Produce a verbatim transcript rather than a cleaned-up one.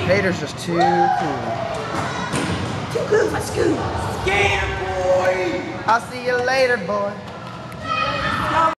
Haider's just too cool. Too cool for school. Skater boy! I'll see you later, boy.